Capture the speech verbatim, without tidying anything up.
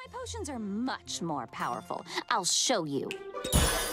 My potions are much more powerful. I'll show you.